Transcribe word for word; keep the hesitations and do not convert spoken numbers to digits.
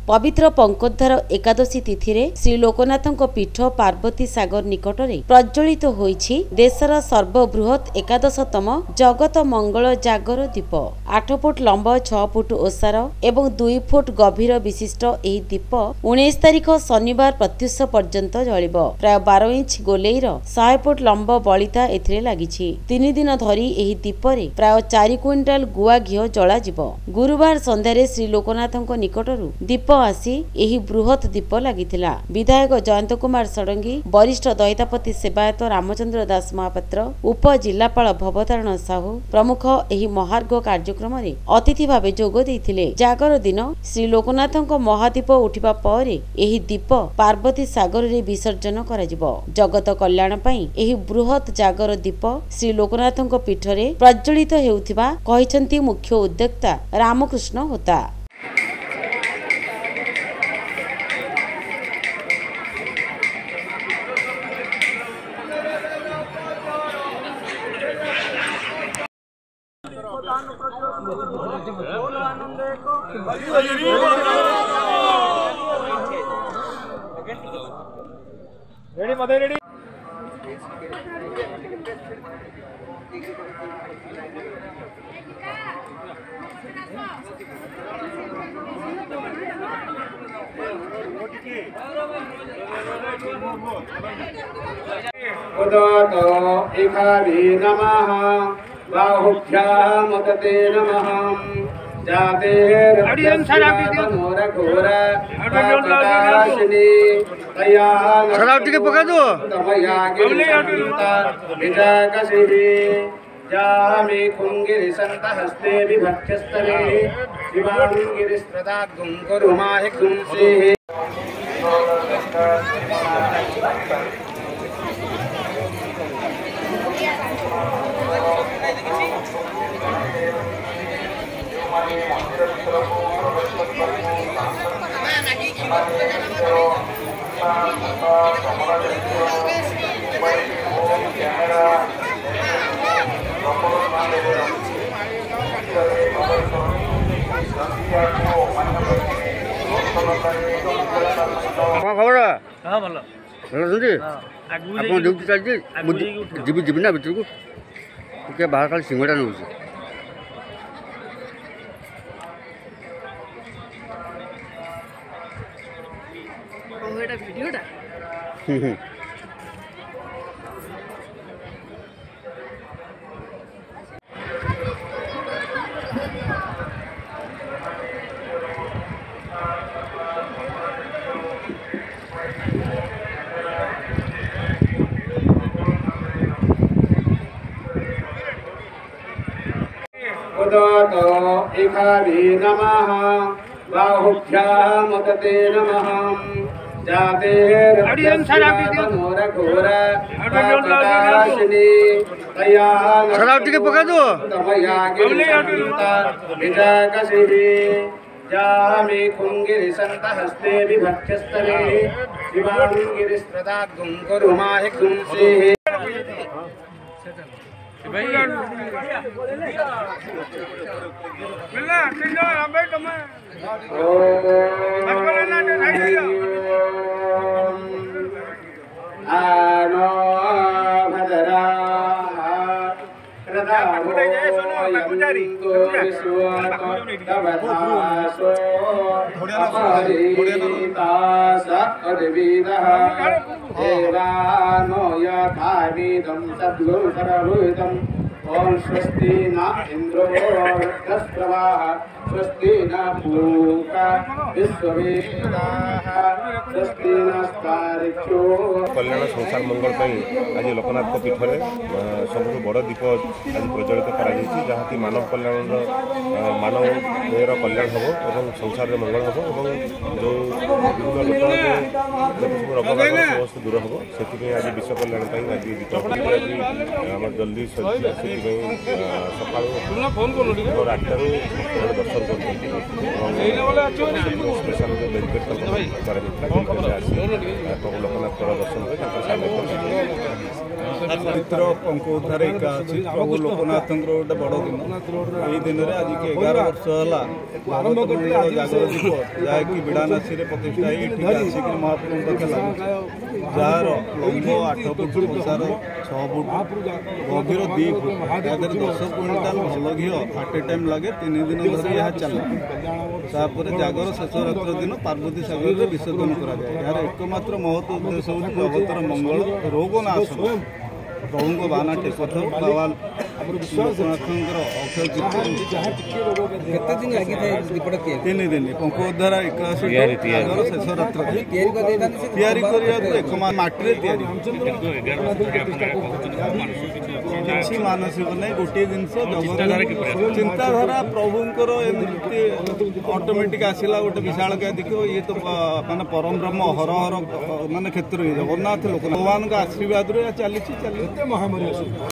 पवित्र पंकोद्धार एकादशी तिथि रे श्री लोकनाथक पीठ पार्वती सागर निकटरे प्रज्वलित होईछि देशर सर्वबृहत एकादशतम जगत मंगल जागर दीप। आठ फुट लंब छह फुट ओसार एवं दुई फुट गभीर विशिष्ट एही दीप उन्नीस तारिख शनिवार प्रत्युष पर्यंत जलिब। प्राय बारह इंच गोलेईर सौ फुट लंब बलिता एथिरे लागिछि। तीन दिन धरी एही दीपरे प्राय चार क्विंटाल गुआ घिओ जला जिवो। गुरुवार संध्यारे श्री लोकनाथक निकटरू दीप आसी एही बृहत दीप लागिथिला। विधायक जयंत कुमार षडंगी, वरिष्ठ दयितापति सेवायत रामचंद्र दास महापात्र, उप जिलापाल भवतारण साहू प्रमुख एही महार्घ कार्यक्रम रे अतिथि भावे जोग देइथिले। जागर दिन श्री लोकनाथक महादीप उठिबा परे एही दीप पार्वती सागर रे विसर्जन कराजिवो। जगत कल्याण पई एही बृहत जागर दीप श्री लोकनाथक पीठरे प्रज्वलित हेउथिबा कहिसंती मुख्य उद्योक्ता रामकृष्ण होता। रेडी मदे रेडी उदतो इखाभि नमः बाहुभ्याम् उदते नमः जाते रघोर प्रकाशिनी तया जामि कुंगिरिसंतहस्ते विभक्ष्यस्तरे शिवांगिरिस्त्रदाद्गुं कुरुमाहि गुंसेः। खबर हाँ भल ड्यूटी चलती जीवी जीवी ना भितर को बाहर खाली सिंगड़ा नौ वीडियोटा उदतो इखाभि नमः बाहुभ्याम् उदते नमः जाते रघोर प्रकाशिनी तया जामि कुंगिरिसंतहस्ते विभक्ष्यस्तरे शिवांगिरिस्त्रदाद्गुं कुरुमाहि गुंसेः। आनो भद्रा ओम स्वस्ति न इंद्रो वृद्धस्रवाः स्वस्ति न पूषा विश्ववेदाः स्वस्ति नस्तारिक्षो। कल्याण संसार मंगल आज लोकनाथ पीठ में सब बड़ दीप आज प्रज्वलित कराई मानव कल्याण मानव देहर कल्याण हम और संसार में मंगल हम और जो विभिन्न रोग समस्त दूर हम से आज विश्व कल्याण आज दीप आम जल्दी सका आठटार दर्शन स्पेशल बेनिफिट प्रभु लोकनाथ दर्शन चित्र पंकोद्धार एका अच्छी प्रभु लोकनाथ गोटे बड़ दिन यही दिन में आज की एगार वर्ष है जागर दीप जहाँकि बिड़ानासी प्रतिष्ठा आसिक महाप्रभु पाखे लगे जार लंब आठ फुट प्रसार छः फुट गभीर दी फुट या दस क्विंटाल भल घी आट ए टाइम लगे तीन दिन धरी यह चले जागर शेष रात्र दिन पार्वती सागर में विसर्जन कराए यार एकमात्र महत्व उद्देश्य हूँ जगतर मंगल रोग नाश प्रभु बाना टेकथ बाबा लोकनाथर अक्षय तीन दिन पंकोद्धार एकाशी जागर शेष रात्र या किसी मानसिक नहीं गोटे जिन चिंताधारा प्रभुंर ऑटोमेटिक आसला गोटे विशाल दिख ये तो माने परम ब्रह्म हर हर मान क्षेत्र जगन्नाथ लोक भगवान आशीर्वाद चली चली महामारी